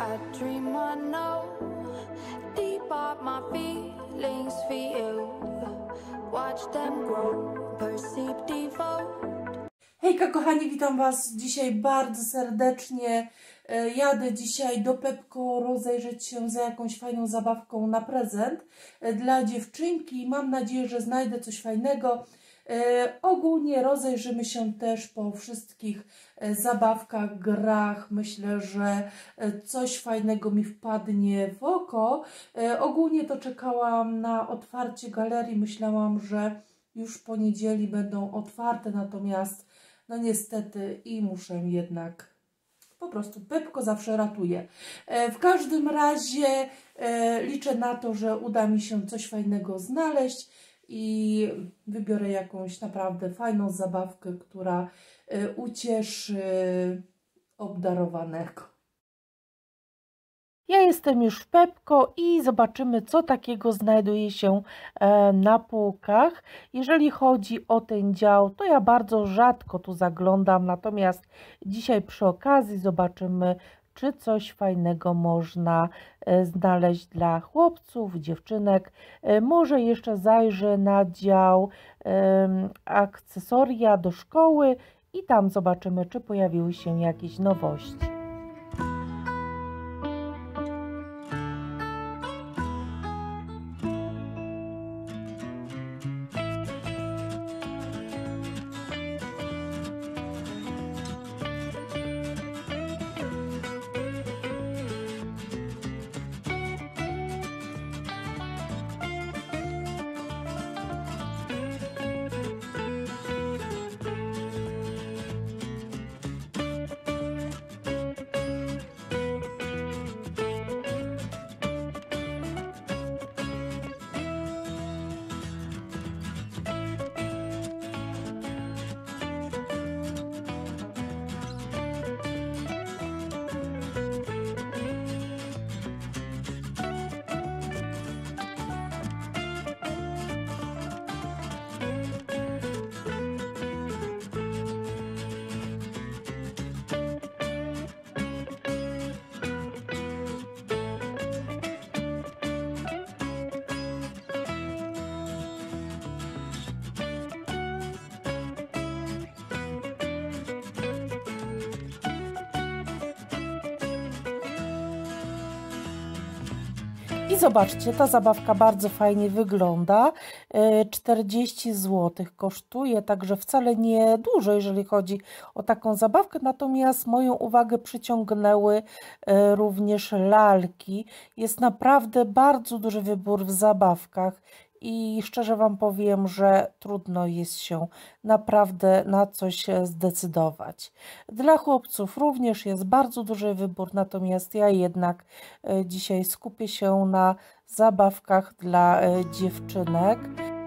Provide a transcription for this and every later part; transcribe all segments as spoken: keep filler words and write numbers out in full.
I dream I know deep up my feelings for you. Watch them grow, perceive devote. Hejka kochani, witam Was dzisiaj bardzo serdecznie. Jadę dzisiaj do Pepco rozejrzeć się za jakąś fajną zabawką na prezent dla dziewczynki. Mam nadzieję, że znajdę coś fajnego. Ogólnie rozejrzymy się też po wszystkich zabawkach, grach. Myślę, że coś fajnego mi wpadnie w oko. Ogólnie to czekałam na otwarcie galerii. Myślałam, że już w poniedzieli będą otwarte, natomiast no niestety i muszę jednak, po prostu Pepco zawsze ratuje. W każdym razie liczę na to, że uda mi się coś fajnego znaleźć i wybiorę jakąś naprawdę fajną zabawkę, która ucieszy obdarowanego. Ja jestem już w Pepco i zobaczymy, co takiego znajduje się na półkach. Jeżeli chodzi o ten dział, to ja bardzo rzadko tu zaglądam, natomiast dzisiaj przy okazji zobaczymy, czy coś fajnego można znaleźć dla chłopców, dziewczynek. Może jeszcze zajrzę na dział akcesoria do szkoły i tam zobaczymy, czy pojawiły się jakieś nowości. I zobaczcie, ta zabawka bardzo fajnie wygląda, czterdzieści złotych kosztuje, także wcale nie dużo, jeżeli chodzi o taką zabawkę, natomiast moją uwagę przyciągnęły również lalki. Jest naprawdę bardzo duży wybór w zabawkach i szczerze Wam powiem, że trudno jest się naprawdę na coś zdecydować. Dla chłopców również jest bardzo duży wybór, natomiast ja jednak dzisiaj skupię się na zabawkach dla dziewczynek.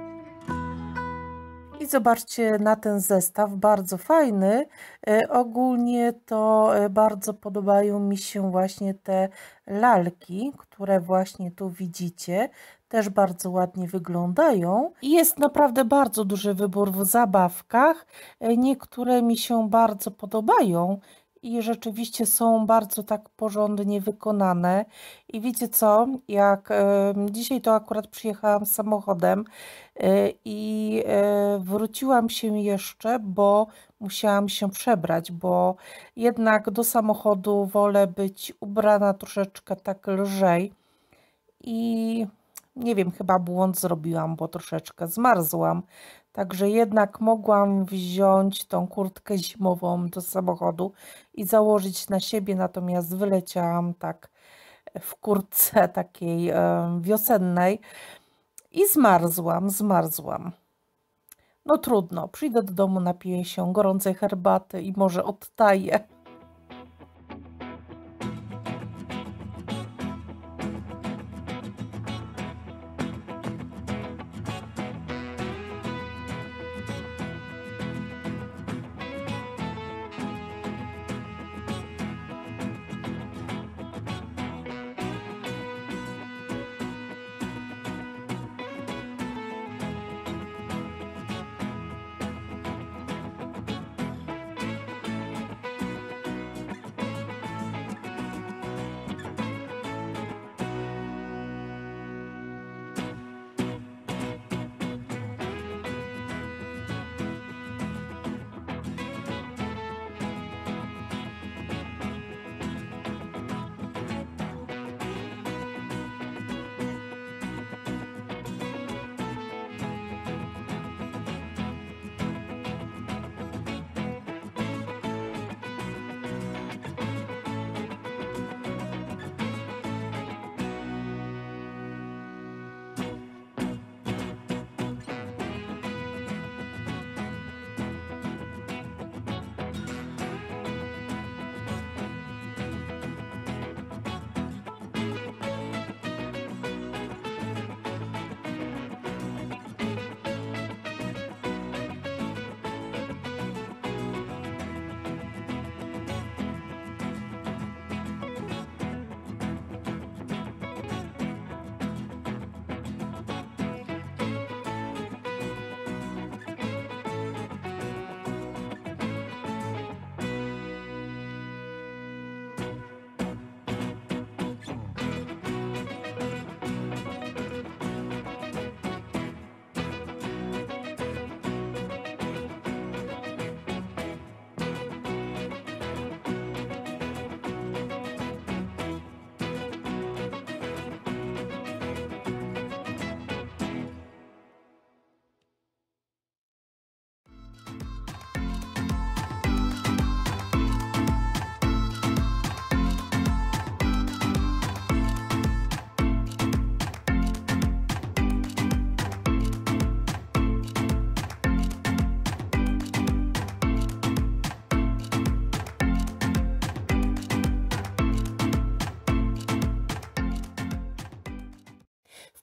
I zobaczcie na ten zestaw, bardzo fajny. Ogólnie to bardzo podobają mi się właśnie te lalki, które właśnie tu widzicie. Też bardzo ładnie wyglądają. I jest naprawdę bardzo duży wybór w zabawkach. Niektóre mi się bardzo podobają i rzeczywiście są bardzo tak porządnie wykonane. I wiecie co, jak e, dzisiaj to akurat przyjechałam samochodem e, i e, wróciłam się jeszcze, bo musiałam się przebrać, bo jednak do samochodu wolę być ubrana troszeczkę tak lżej i nie wiem, chyba błąd zrobiłam, bo troszeczkę zmarzłam. Także jednak mogłam wziąć tą kurtkę zimową do samochodu i założyć na siebie, natomiast wyleciałam tak w kurtce takiej e, wiosennej i zmarzłam, zmarzłam. No trudno, przyjdę do domu, napiję się gorącej herbaty i może odtaję.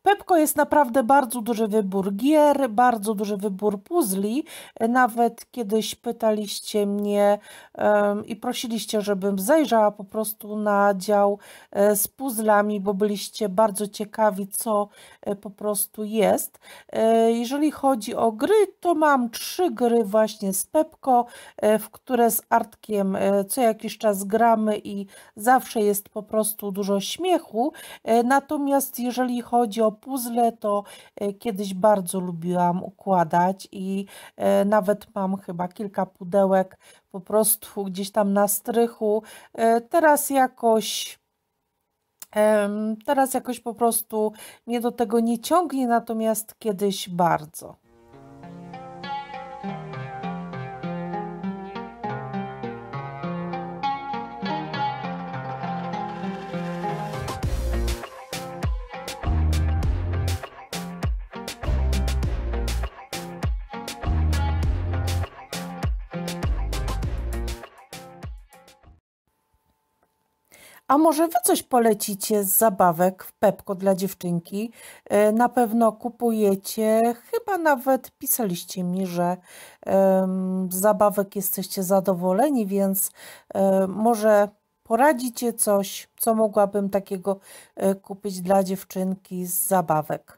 Pepco jest naprawdę bardzo duży wybór gier, bardzo duży wybór puzli. Nawet kiedyś pytaliście mnie um, i prosiliście, żebym zajrzała po prostu na dział e, z puzzlami, bo byliście bardzo ciekawi, co e, po prostu jest. E, jeżeli chodzi o gry, to mam trzy gry właśnie z Pepco, e, w które z Artkiem e, co jakiś czas gramy i zawsze jest po prostu dużo śmiechu. E, natomiast jeżeli chodzi o puzzle, to e, kiedyś bardzo lubiłam układać i e, nawet mam chyba kilka pudełek po prostu gdzieś tam na strychu. E, teraz jakoś em, teraz jakoś po prostu mnie do tego nie ciągnie, natomiast kiedyś bardzo. A może wy coś polecicie z zabawek w Pepco dla dziewczynki? E, Na pewno kupujecie, chyba nawet pisaliście mi, że em, z zabawek jesteście zadowoleni, więc e, może poradzicie coś, co mogłabym takiego e, kupić dla dziewczynki z zabawek.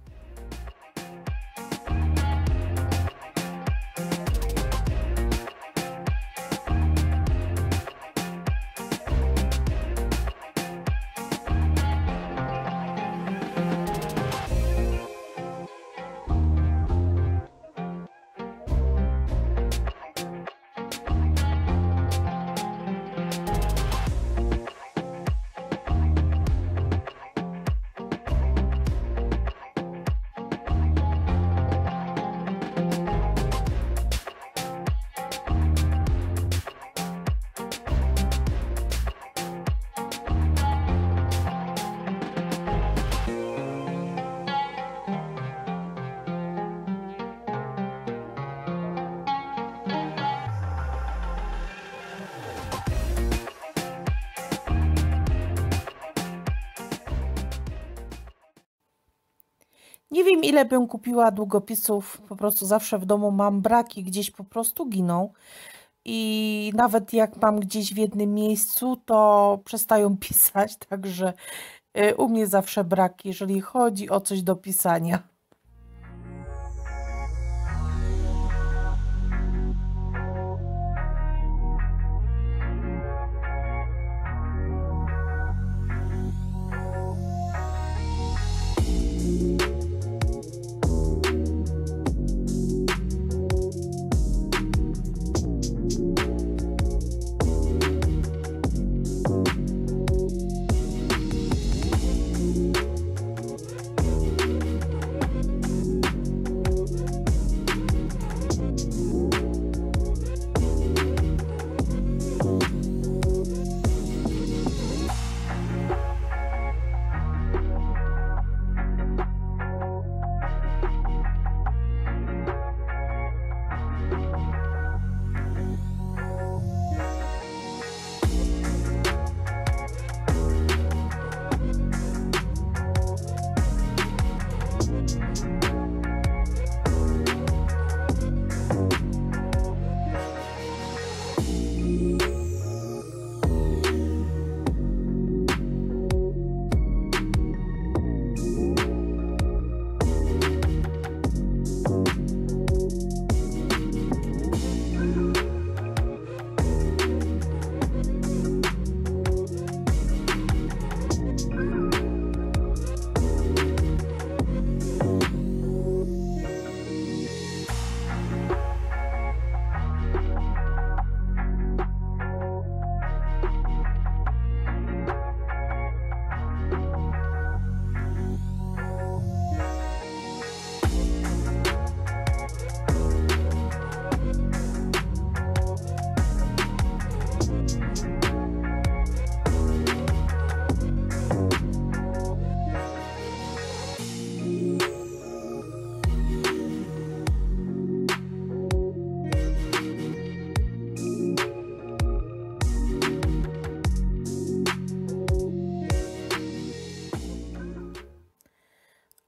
Nie wiem, ile bym kupiła długopisów, po prostu zawsze w domu mam braki, gdzieś po prostu giną. I nawet jak mam gdzieś w jednym miejscu, to przestają pisać, także y, u mnie zawsze brak, jeżeli chodzi o coś do pisania.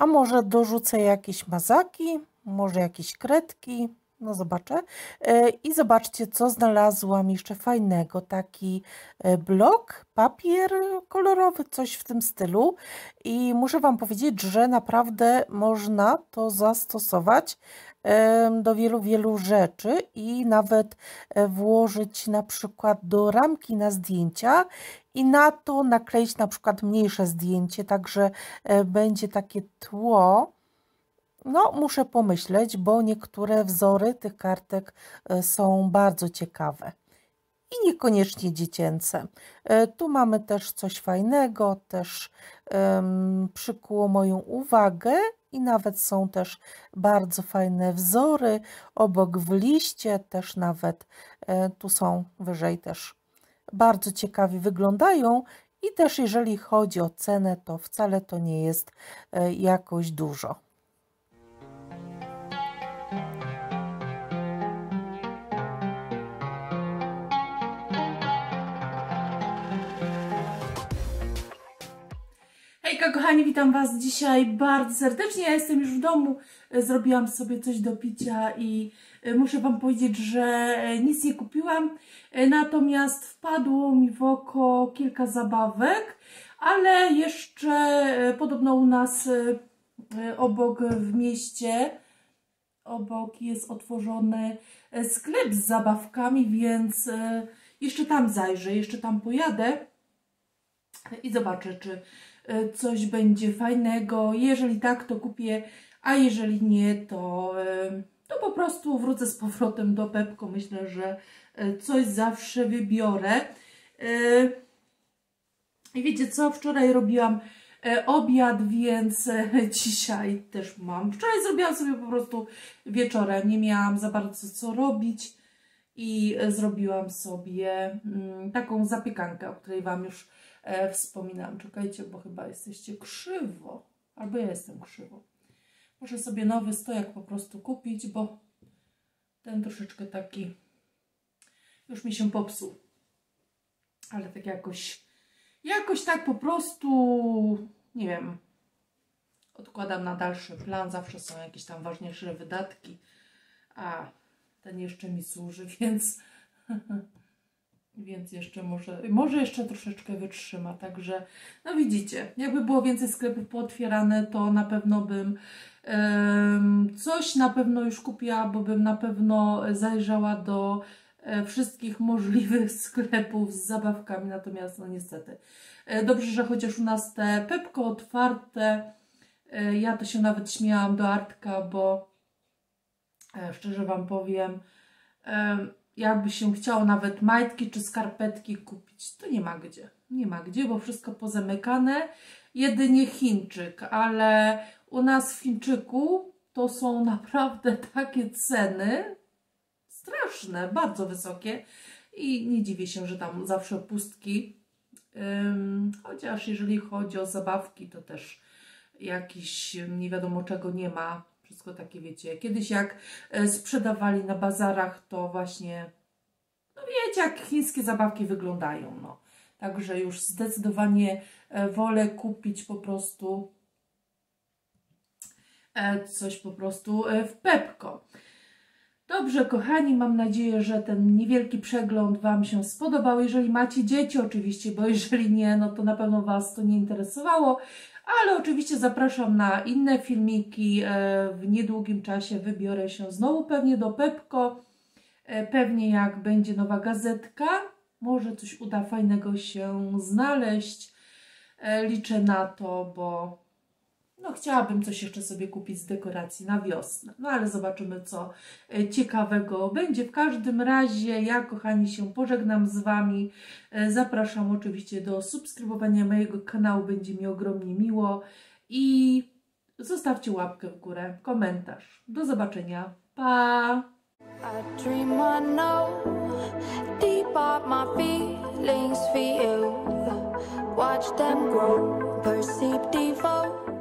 A może dorzucę jakieś mazaki, może jakieś kredki, no zobaczę. I zobaczcie, co znalazłam jeszcze fajnego. Taki blok, papier kolorowy, coś w tym stylu. I muszę Wam powiedzieć, że naprawdę można to zastosować do wielu, wielu rzeczy i nawet włożyć na przykład do ramki na zdjęcia i na to nakleić na przykład mniejsze zdjęcie, także będzie takie tło. No, muszę pomyśleć, bo niektóre wzory tych kartek są bardzo ciekawe i niekoniecznie dziecięce. Tu mamy też coś fajnego, też um, przykuło moją uwagę i nawet są też bardzo fajne wzory obok w liście, też nawet tu są wyżej też bardzo ciekawie wyglądają i też jeżeli chodzi o cenę, to wcale to nie jest jakoś dużo. Hejka kochani, witam Was dzisiaj bardzo serdecznie. Ja jestem już w domu, zrobiłam sobie coś do picia i muszę Wam powiedzieć, że nic nie kupiłam, natomiast wpadło mi w oko kilka zabawek, ale jeszcze podobno u nas obok w mieście, obok jest otworzony sklep z zabawkami, więc jeszcze tam zajrzę, jeszcze tam pojadę i zobaczę, czy coś będzie fajnego. Jeżeli tak, to kupię, a jeżeli nie, to, to po prostu wrócę z powrotem do Pepco. Myślę, że coś zawsze wybiorę. I wiecie co? Wczoraj robiłam obiad, więc dzisiaj też mam. Wczoraj zrobiłam sobie po prostu wieczorem. Nie miałam za bardzo co robić i zrobiłam sobie taką zapiekankę, o której Wam już E, wspominam. Czekajcie, bo chyba jesteście krzywo. Albo ja jestem krzywo. Muszę sobie nowy stojak po prostu kupić, bo ten troszeczkę taki już mi się popsuł. Ale tak jakoś jakoś tak po prostu nie wiem. Odkładam na dalszy plan. Zawsze są jakieś tam ważniejsze wydatki. A ten jeszcze mi służy, więc Więc jeszcze może, może jeszcze troszeczkę wytrzyma, także no widzicie, jakby było więcej sklepów pootwierane, to na pewno bym um, coś na pewno już kupiła, bo bym na pewno zajrzała do e, wszystkich możliwych sklepów z zabawkami, natomiast no niestety. E, dobrze, że chociaż u nas te Pepco otwarte, e, ja to się nawet śmiałam do Artka, bo e, szczerze Wam powiem, e, jakby się chciało nawet majtki czy skarpetki kupić, to nie ma gdzie. Nie ma gdzie, bo wszystko pozamykane. Jedynie Chińczyk, ale u nas w Chińczyku to są naprawdę takie ceny straszne, bardzo wysokie i nie dziwię się, że tam zawsze pustki. Ym, chociaż jeżeli chodzi o zabawki, to też jakiś nie wiadomo czego nie ma. Wszystko takie, wiecie, kiedyś jak sprzedawali na bazarach, to właśnie, no wiecie, jak chińskie zabawki wyglądają, no. Także już zdecydowanie wolę kupić po prostu coś po prostu w Pepco. Dobrze, kochani, mam nadzieję, że ten niewielki przegląd Wam się spodobał. Jeżeli macie dzieci oczywiście, bo jeżeli nie, no to na pewno Was to nie interesowało. Ale oczywiście zapraszam na inne filmiki. W niedługim czasie wybiorę się znowu pewnie do Pepco. Pewnie jak będzie nowa gazetka, może coś uda fajnego się znaleźć. Liczę na to, bo no chciałabym coś jeszcze sobie kupić z dekoracji na wiosnę. No ale zobaczymy, co ciekawego będzie. W każdym razie ja, kochani, się pożegnam z Wami. Zapraszam oczywiście do subskrybowania mojego kanału. Będzie mi ogromnie miło. I zostawcie łapkę w górę, komentarz. Do zobaczenia. Pa! I dream I know deep up my feelings for you. Watch them grow, perceive default.